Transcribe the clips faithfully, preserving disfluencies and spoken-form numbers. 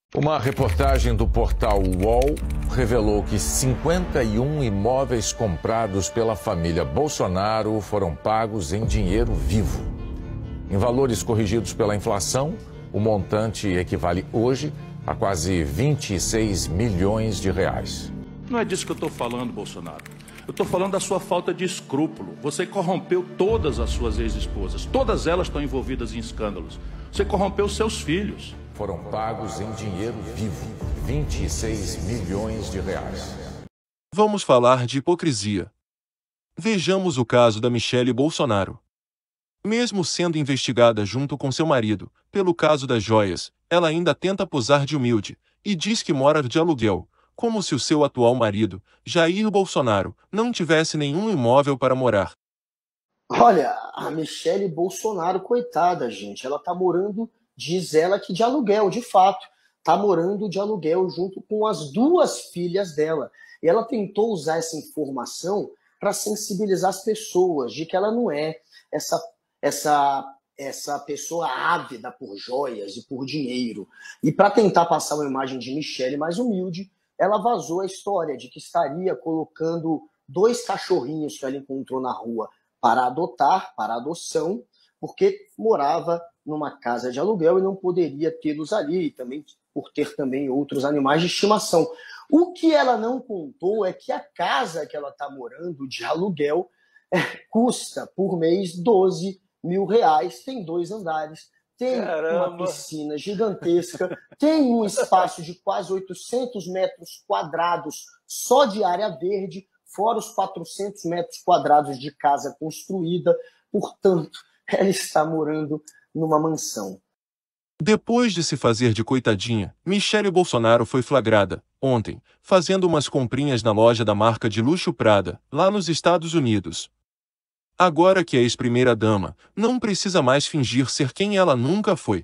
Uma reportagem do portal U O L revelou que cinquenta e um imóveis comprados pela família Bolsonaro foram pagos em dinheiro vivo. Em valores corrigidos pela inflação, o montante equivale hoje a quase vinte e seis milhões de reais. Não é disso que eu estou falando, Bolsonaro. Eu estou falando da sua falta de escrúpulo. Você corrompeu todas as suas ex-esposas. Todas elas estão envolvidas em escândalos. Você corrompeu seus filhos. Foram pagos em dinheiro vivo, vinte e seis milhões de reais. Vamos falar de hipocrisia. Vejamos o caso da Michele Bolsonaro. Mesmo sendo investigada junto com seu marido, pelo caso das joias, ela ainda tenta posar de humilde, e diz que mora de aluguel, como se o seu atual marido, Jair Bolsonaro, não tivesse nenhum imóvel para morar. Olha, a Michele Bolsonaro, coitada, gente, ela tá morando... Diz ela que de aluguel, de fato, está morando de aluguel junto com as duas filhas dela. E ela tentou usar essa informação para sensibilizar as pessoas de que ela não é essa, essa, essa pessoa ávida por joias e por dinheiro. E para tentar passar uma imagem de Michele mais humilde, ela vazou a história de que estaria colocando dois cachorrinhos que ela encontrou na rua para adotar, para adoção, porque morava numa casa de aluguel e não poderia tê-los ali, e também por ter também outros animais de estimação. O que ela não contou é que a casa que ela está morando de aluguel é, custa por mês doze mil reais, tem dois andares, tem Caramba. uma piscina gigantesca, tem um espaço de quase oitocentos metros quadrados só de área verde, fora os quatrocentos metros quadrados de casa construída, portanto, ela está morando numa mansão. Depois de se fazer de coitadinha, Michele Bolsonaro foi flagrada, ontem, fazendo umas comprinhas na loja da marca de luxo Prada, lá nos Estados Unidos. Agora que é ex-primeira-dama, não precisa mais fingir ser quem ela nunca foi.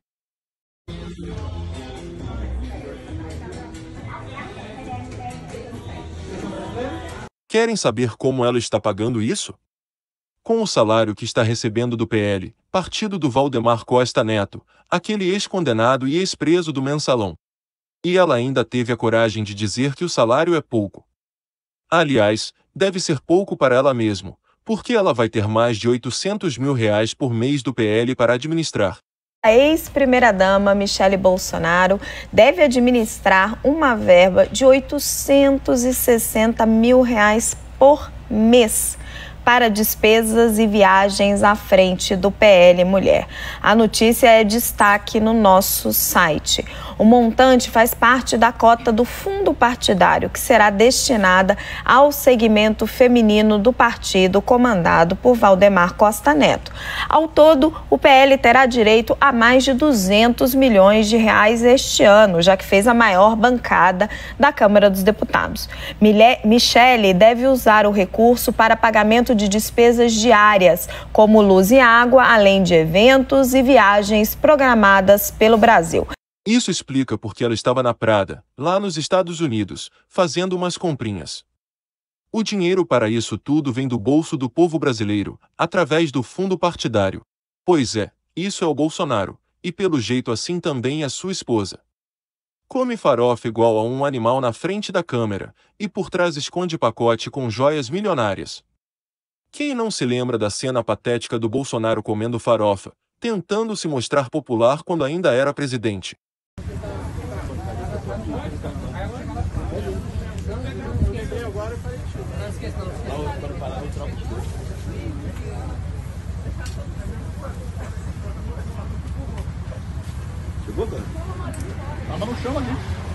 Querem saber como ela está pagando isso? Com o salário que está recebendo do P L, partido do Valdemar Costa Neto, aquele ex-condenado e ex-preso do Mensalão. E ela ainda teve a coragem de dizer que o salário é pouco. Aliás, deve ser pouco para ela mesma, porque ela vai ter mais de oitocentos mil reais por mês do P L para administrar. A ex-primeira-dama Michele Bolsonaro deve administrar uma verba de oitocentos e sessenta mil reais por mês para despesas e viagens à frente do P L Mulher. A notícia é destaque no nosso site. O montante faz parte da cota do fundo partidário, que será destinada ao segmento feminino do partido comandado por Valdemar Costa Neto. Ao todo, o P L terá direito a mais de duzentos milhões de reais este ano, já que fez a maior bancada da Câmara dos Deputados. Michele deve usar o recurso para pagamento de despesas diárias, como luz e água, além de eventos e viagens programadas pelo Brasil. Isso explica porque ela estava na Prada, lá nos Estados Unidos, fazendo umas comprinhas. O dinheiro para isso tudo vem do bolso do povo brasileiro, através do fundo partidário. Pois é, isso é o Bolsonaro, e pelo jeito assim também é sua esposa. Come farofa igual a um animal na frente da câmera, e por trás esconde pacote com joias milionárias. Quem não se lembra da cena patética do Bolsonaro comendo farofa, tentando se mostrar popular quando ainda era presidente? Chegou, cara? Tava no chão ali.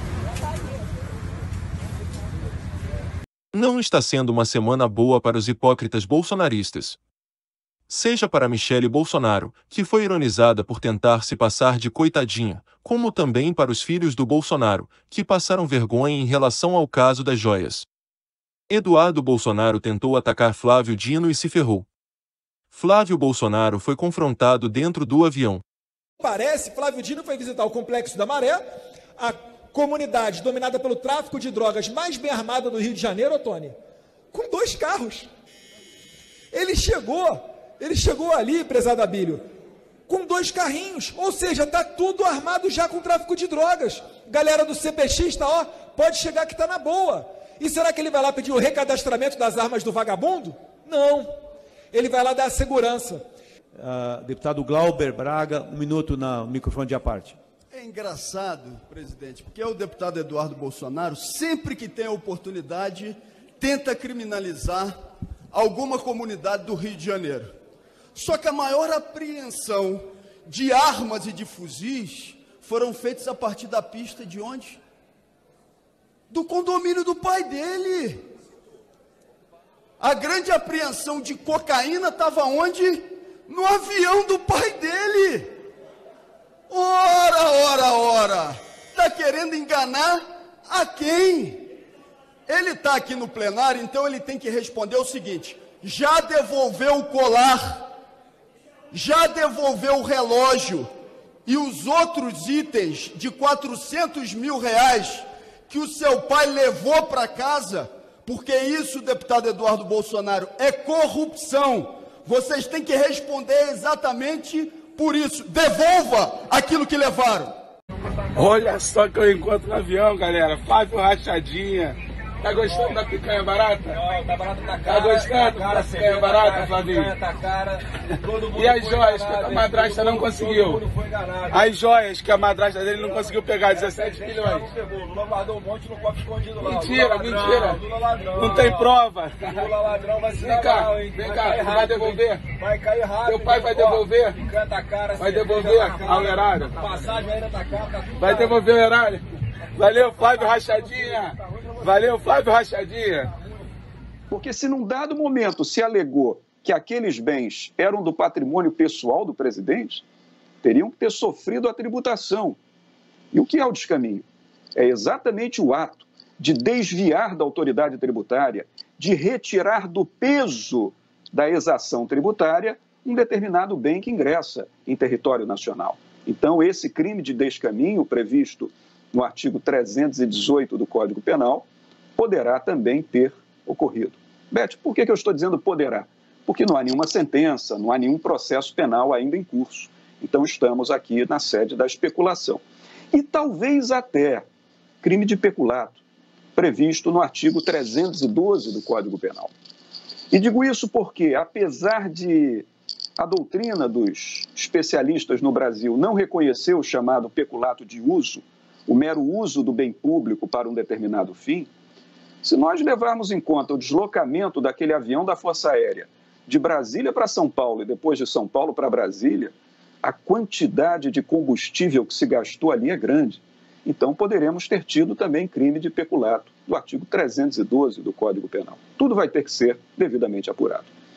Não está sendo uma semana boa para os hipócritas bolsonaristas. Seja para Michele Bolsonaro, que foi ironizada por tentar se passar de coitadinha, como também para os filhos do Bolsonaro, que passaram vergonha em relação ao caso das joias. Eduardo Bolsonaro tentou atacar Flávio Dino e se ferrou. Flávio Bolsonaro foi confrontado dentro do avião. Parece, Flávio Dino foi visitar o Complexo da Maré, a comunidade dominada pelo tráfico de drogas mais bem armada do Rio de Janeiro, ô Tony, com dois carros. Ele chegou, ele chegou ali, prezado Abílio, com dois carrinhos, ou seja, está tudo armado já com tráfico de drogas. Galera do C P X tá, ó, pode chegar que está na boa. E será que ele vai lá pedir o recadastramento das armas do vagabundo? Não, ele vai lá dar a segurança. Uh, deputado Glauber Braga, um minuto no microfone de à parte. É engraçado, presidente, porque o deputado Eduardo Bolsonaro, sempre que tem a oportunidade, tenta criminalizar alguma comunidade do Rio de Janeiro. Só que a maior apreensão de armas e de fuzis foram feitos a partir da pista de onde? Do condomínio do pai dele. A grande apreensão de cocaína estava onde? No avião do pai dele. Ora, ora, ora. Está querendo enganar a quem? Ele está aqui no plenário, então ele tem que responder o seguinte: já devolveu o colar, já devolveu o relógio e os outros itens de quatrocentos mil reais que o seu pai levou para casa, porque isso, deputado Eduardo Bolsonaro, é corrupção. Vocês têm que responder exatamente por isso. Devolva aquilo que levaram. Olha só que eu encontro no avião, galera. Fábio Rachadinha. Tá gostando da picanha barata? Não, tá barata, tá cara. Tá gostando tá cara, da picanha tá barata, cara, Flavinho? Tá cara. E as joias que a madrasta não conseguiu? As joias que a madrasta dele não conseguiu pegar, dezessete milhões. Lula guardou um monte no copo escondido lá. Mentira, mentira. Não tem prova. Lula ladrão vai se Vem cá, vem cá, tu vai devolver? Vai cair rápido. Teu pai vai devolver? Canta cara. Vai devolver ao erário? Passagem ainda tá cara. Vai devolver o erário? Valeu, Flávio Rachadinha. Valeu, Flávio Rachadinha. Porque se num dado momento se alegou que aqueles bens eram do patrimônio pessoal do presidente, teriam que ter sofrido a tributação. E o que é o descaminho? É exatamente o ato de desviar da autoridade tributária, de retirar do peso da exação tributária um determinado bem que ingressa em território nacional. Então, esse crime de descaminho previsto no artigo trezentos e dezoito do Código Penal, poderá também ter ocorrido. Beth, por que que eu estou dizendo poderá? Porque não há nenhuma sentença, não há nenhum processo penal ainda em curso. Então estamos aqui na sede da especulação. E talvez até crime de peculato, previsto no artigo trezentos e doze do Código Penal. E digo isso porque, apesar de a doutrina dos especialistas no Brasil não reconhecer o chamado peculato de uso, o mero uso do bem público para um determinado fim, se nós levarmos em conta o deslocamento daquele avião da Força Aérea de Brasília para São Paulo e depois de São Paulo para Brasília, a quantidade de combustível que se gastou ali é grande. Então poderemos ter tido também crime de peculato do artigo trezentos e doze do Código Penal. Tudo vai ter que ser devidamente apurado.